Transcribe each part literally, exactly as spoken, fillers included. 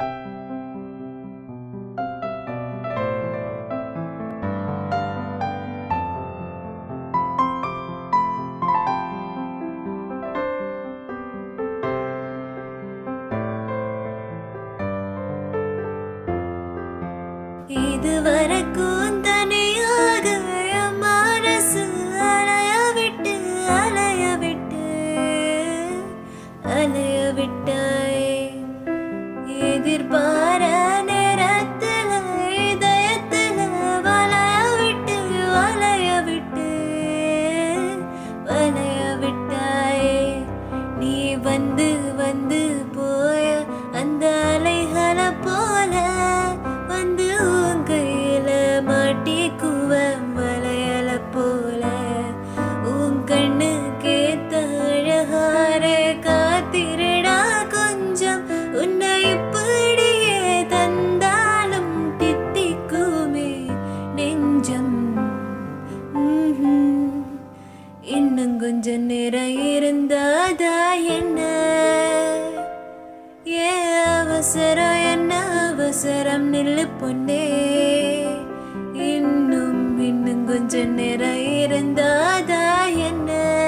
இதுவரைக்கும் தனியாக மனசு அலைய விட்டு அலைய விட்டு அலைய விட்டாயே எதிர்பார நேரத்துல இதயத்துல வளைய விட்டு வளைய விட்டு வளைய விட்டாயே நீ வந்து வந்து போய அந்த அலைகளை போல வந்து உன் கையில மாட்டிக்குவ வளையல போல உன் கண்ணு கேத்த அழகாரே காத்திரடா கொஞ்சம் உன்னை இப்படியே தந்தாலும் தித்திக்குமே நெஞ்சம் இன்னும் கொஞ்சம் நேரம் இருந்தாதா என்ன ஏ அவசரம் என்ன அவசரம் நில்லு பொண்ணே இன்னும் இன்னும் கொஞ்சம் நேரம் இருந்தாதா என்ன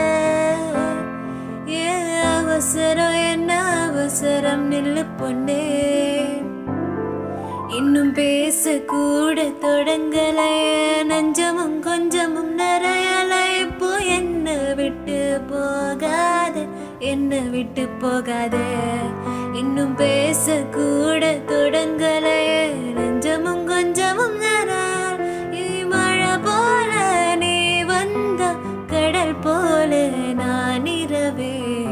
ஏ அவசரம் என்ன அவசரம் நில்லு பொண்ணே இன்னும் பேச கூட தொடங்கலைய நஞ்சமும் கொஞ்சமும் நிறையலை இப்போ என்ன விட்டு போகாத என்ன விட்டு போகாத இன்னும் பேச கூட தொடங்கலைய நஞ்சமும் கொஞ்சமும் நிறைய மழை போல நீ வந்த கடல் போல நான் இரவே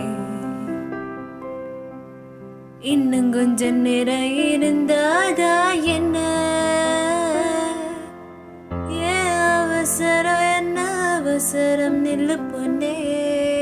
இன்னும் கொஞ்சம் நேரம் இருந்தாதா என்ன ஏ அவசரம் என்ன அவசரம் நில்லு பொண்ணே